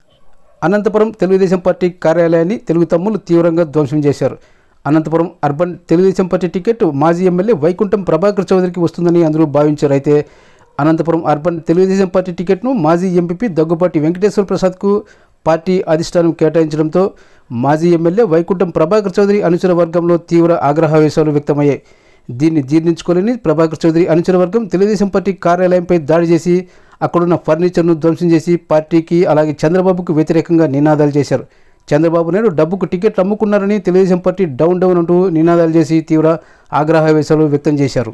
Anantapuram Telugu Desam party కార్యాలయాన్ని తెలుగు తమ్ములు తీవ్రంగా ధ్వంసం చేశారు. Anantapuram urban Telugu Desam party ticket మాజీ ఎమ్మెల్యే వైకుంఠం ప్రభాకర్ చౌదరికి వస్తుందని అందరూ భావించారు. అయితే అనంతపురం అర్బన్ తెలుగుదేశం పార్టీ టికెట్ను మాజీ ఎంపీ దగ్గుబాటి వెంకటేశ్వర ప్రసాద్కు పార్టీ అధిష్టానం కేటాయించడంతో మాజీ ఎమ్మెల్యే వైకుంఠం ప్రభాకర్ చౌదరి అనుచర వర్గంలో తీవ్ర ఆగ్రహావేశాలు వ్యక్తమయ్యాయి. దీన్ని జీర్ణించుకోలేని ప్రభాకర్ చౌదరి అనుచర వర్గం తెలుగుదేశం పార్టీ కార్యాలయంపై దాడి చేసి అక్కడున్న ఫర్నిచర్ను ధ్వంసం చేసి పార్టీకి అలాగే చంద్రబాబుకు వ్యతిరేకంగా నినాదాలు చేశారు. చంద్రబాబు నాయుడు డబ్బుకు టికెట్లు అమ్ముకున్నారని తెలుగుదేశం పార్టీ డౌన్ డౌన్ అంటూ నినాదాలు చేసి తీవ్ర ఆగ్రహావేశాలు వ్యక్తం చేశారు.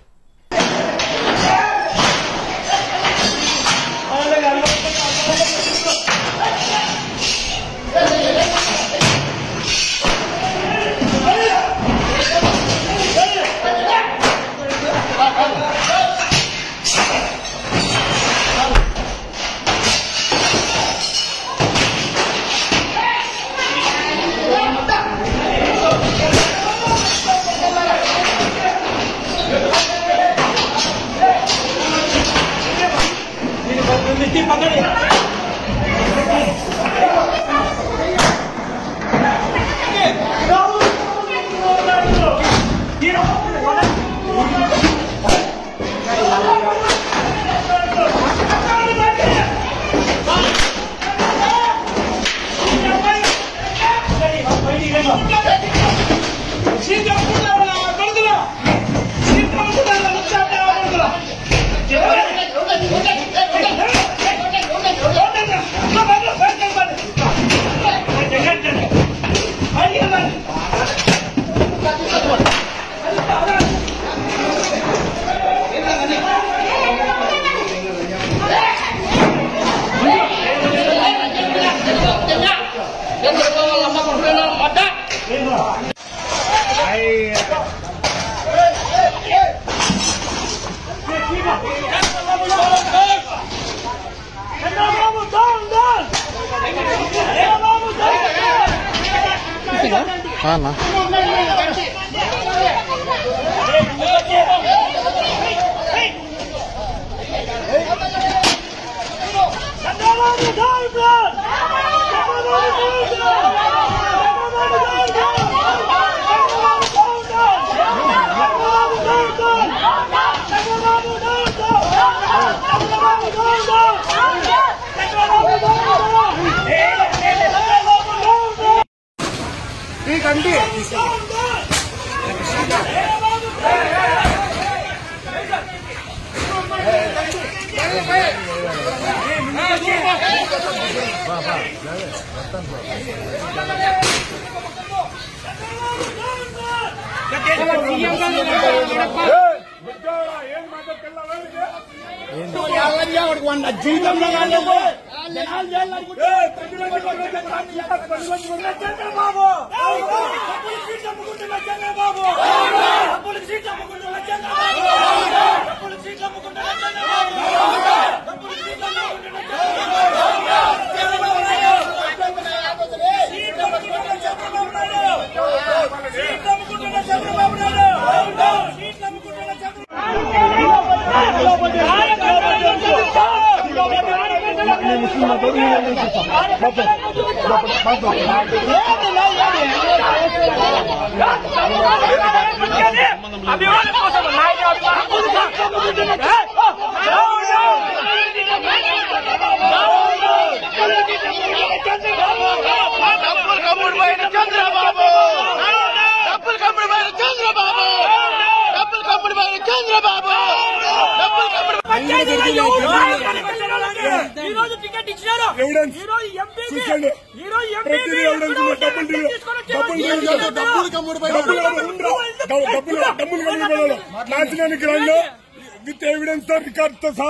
విత్ ఎవిడెన్స్ రికార్డ్ తో సహా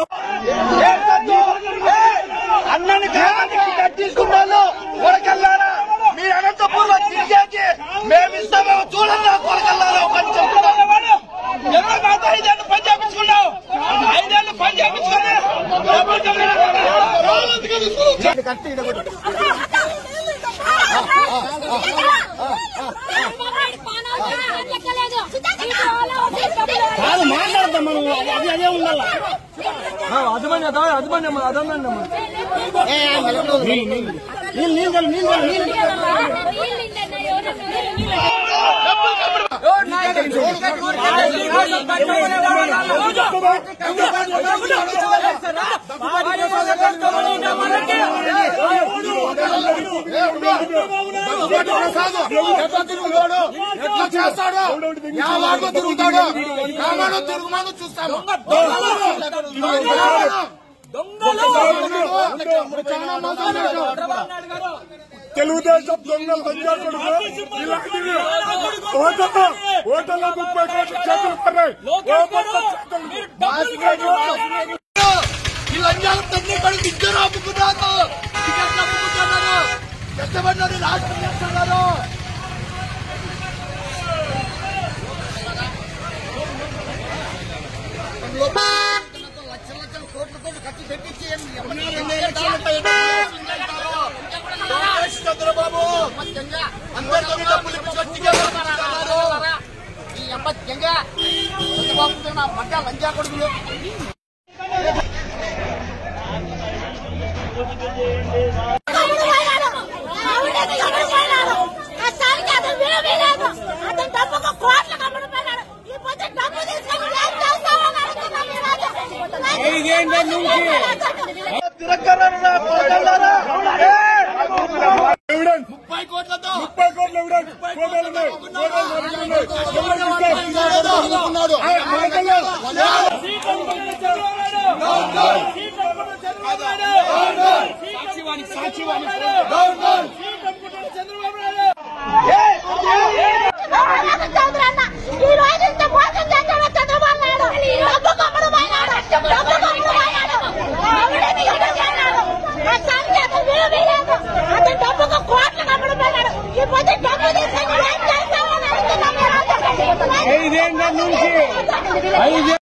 అన్నని తీసుకున్నాను కొడకల్లారా మీరు అనంతపూర్ లో తిరిగేకి మేము ఇస్తామేమో చూడండి కొడకల్లారా పని చెప్తున్నాం. ఎవరో మాతో 5 ఏళ్ళు పని చేపించుకున్నావు 5 ఏళ్ళు పని చేపించుకున్నా మాట్లాడతాం మనం అదే ఉండాలి. తిరుగుతాడు ఎట్లా చేస్తాడో యావాడు తిరుగుతాడు రామాను తిరుగుమాను చూస్తాను తెలుగుదేశం దొంగలు ఓటర్ల 30 కోట్ల చేతులు పడ్డాయి. ఈ లంజాలు తన్ని కడిగి ఇద్దరు అమ్ముకున్నారు, టికెట్లు అమ్ముకుంటున్నారు, కష్టపడినారు, రాష్ట్రం చేస్తున్నారు. లక్షల కోట్ల ఖర్చు పెట్టించి చంద్రబాబు అందరితో డబ్బులు ఈ ఎంబత్యంగా చంద్రబాబు మధ్య లంజా కొడుకులు తిరగలరా 30 కోట్లతో 30 కోట్ల ఐదేళ్ల నుంచి